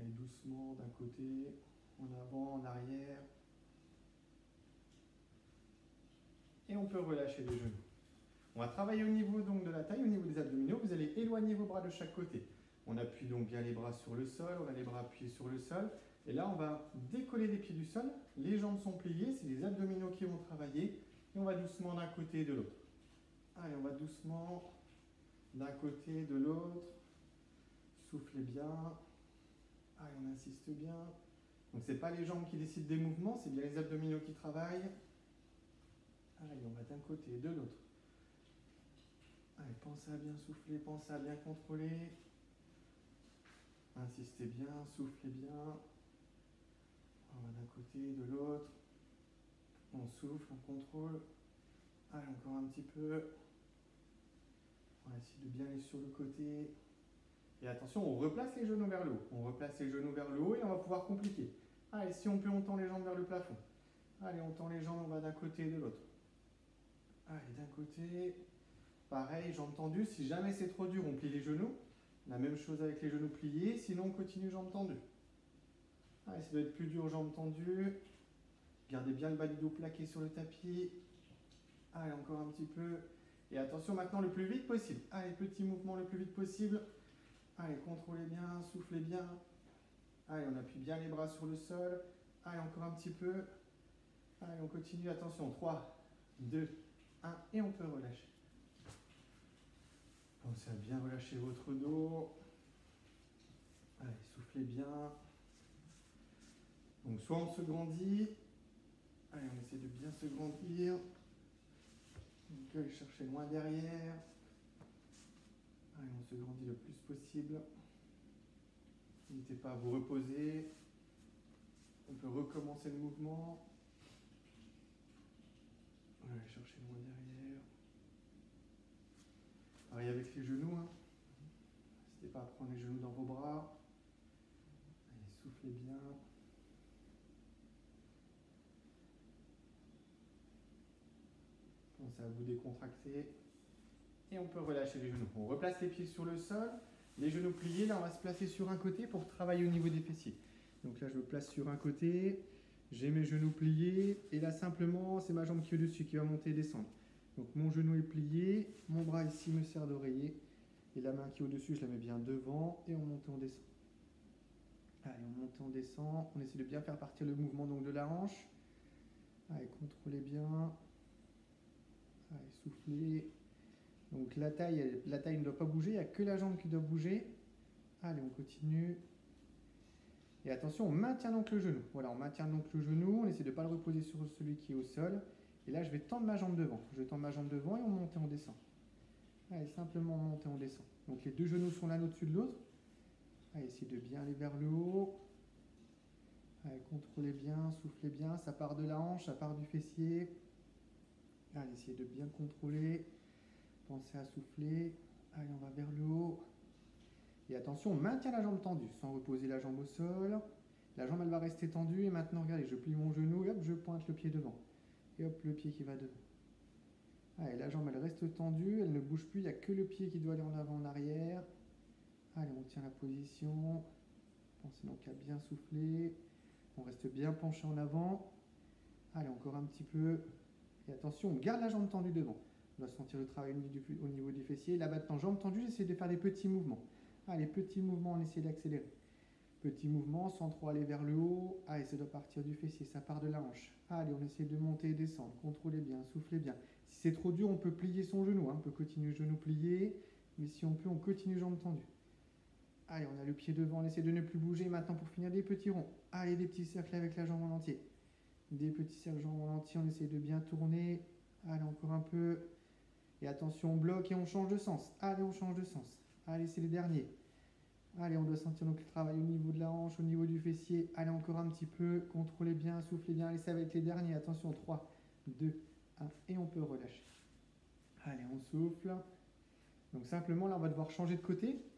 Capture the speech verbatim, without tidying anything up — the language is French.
Allez, doucement, d'un côté, en avant, en arrière. Et on peut relâcher les genoux. On va travailler au niveau donc de la taille, au niveau des abdominaux. Vous allez éloigner vos bras de chaque côté. On appuie donc bien les bras sur le sol, on a les bras appuyés sur le sol. Et là, on va décoller les pieds du sol. Les jambes sont pliées, c'est les abdominaux qui vont travailler. Et on va doucement d'un côté et de l'autre. Allez, on va doucement d'un côté et de l'autre. Soufflez bien. Allez, on insiste bien. Donc, ce n'est pas les jambes qui décident des mouvements, c'est bien les abdominaux qui travaillent. Allez, on va d'un côté et de l'autre. Allez, pensez à bien souffler, pensez à bien contrôler. Insistez bien, soufflez bien. On va d'un côté et de l'autre. On souffle, on contrôle. Allez, encore un petit peu. On va essayer de bien aller sur le côté. Et attention, on replace les genoux vers le haut. On replace les genoux vers le haut et on va pouvoir compliquer. Allez, si on peut, on tend les jambes vers le plafond. Allez, on tend les jambes, on va d'un côté et de l'autre. Allez, d'un côté. Pareil, jambes tendues. Si jamais c'est trop dur, on plie les genoux. La même chose avec les genoux pliés. Sinon, on continue jambes tendues. Allez, ça doit être plus dur, jambes tendues. Gardez bien le bas du dos plaqué sur le tapis. Allez, encore un petit peu. Et attention maintenant, le plus vite possible. Allez, petit mouvement le plus vite possible. Allez, contrôlez bien, soufflez bien. Allez, on appuie bien les bras sur le sol. Allez, encore un petit peu. Allez, on continue. Attention, trois, deux, un. Et on peut relâcher. Pensez à bien relâcher votre dos. Allez, soufflez bien. Donc, soit on se grandit. Allez, on essaie de bien se grandir. Donc, allez chercher loin derrière. Allez, on se grandit le plus possible. N'hésitez pas à vous reposer. On peut recommencer le mouvement. Allez, chercher loin derrière. Pareil avec les genoux. Hein. N'hésitez pas à prendre les genoux dans vos bras. Allez, soufflez bien. Pensez à vous décontracter. Et on peut relâcher les genoux. On replace les pieds sur le sol. Les genoux pliés. Là, on va se placer sur un côté pour travailler au niveau des fessiers. Donc là, je me place sur un côté. J'ai mes genoux pliés. Et là, simplement, c'est ma jambe qui est au-dessus qui va monter et descendre. Donc mon genou est plié. Mon bras ici me sert d'oreiller. Et la main qui est au-dessus, je la mets bien devant. Et on monte et on descend. Allez, on monte et on descend. On essaie de bien faire partir le mouvement donc, de la hanche. Allez, contrôlez bien. Allez, soufflez. Donc la taille, la taille ne doit pas bouger, il n'y a que la jambe qui doit bouger. Allez, on continue. Et attention, on maintient donc le genou. Voilà, on maintient donc le genou, on essaie de ne pas le reposer sur celui qui est au sol. Et là, je vais tendre ma jambe devant. Je tends ma jambe devant et on monte et on descend. Allez, simplement on monte et on descend. Donc les deux genoux sont l'un au-dessus de l'autre. Allez, essayez de bien aller vers le haut. Allez, contrôlez bien, soufflez bien. Ça part de la hanche, ça part du fessier. Allez, essayez de bien contrôler. Pensez à souffler. Allez, on va vers le haut. Et attention, on maintient la jambe tendue, sans reposer la jambe au sol. La jambe, elle va rester tendue. Et maintenant, regardez, je plie mon genou et hop, je pointe le pied devant. Et hop, le pied qui va devant. Allez, la jambe, elle reste tendue, elle ne bouge plus. Il n'y a que le pied qui doit aller en avant, en arrière. Allez, on tient la position. Pensez donc à bien souffler. On reste bien penché en avant. Allez, encore un petit peu. Et attention, on garde la jambe tendue devant. On doit sentir le travail au niveau du fessier. Là maintenant, jambe tendue, j'essaie de faire des petits mouvements. Allez, petits mouvements, on essaie d'accélérer. Petits mouvements, sans trop aller vers le haut. Allez, ça doit partir du fessier, ça part de la hanche. Allez, on essaie de monter et descendre. Contrôlez bien, soufflez bien. Si c'est trop dur, on peut plier son genou. Hein. On peut continuer genou plié. Mais si on peut, on continue jambe tendue. Allez, on a le pied devant, on essaie de ne plus bouger. Maintenant, pour finir, des petits ronds. Allez, des petits cercles avec la jambe en entier. Des petits cercles jambes en entier, on essaie de bien tourner. Allez, encore un peu. Et attention, on bloque et on change de sens. Allez, on change de sens. Allez, c'est les derniers. Allez, on doit sentir donc le travail au niveau de la hanche, au niveau du fessier. Allez, encore un petit peu. Contrôlez bien, soufflez bien. Allez, ça va être les derniers. Attention, trois, deux, un. Et on peut relâcher. Allez, on souffle. Donc simplement, là, on va devoir changer de côté.